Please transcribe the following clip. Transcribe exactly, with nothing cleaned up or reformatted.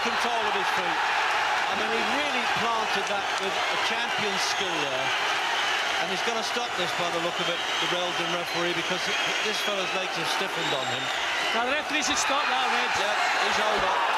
control of his feet. I mean, he really planted that with a champion's skill there. And he's going to stop this by the look of it, the Belgian referee, because this fellow's legs have stiffened on him. Now the referee should stop that, Reg. Yeah, he's over.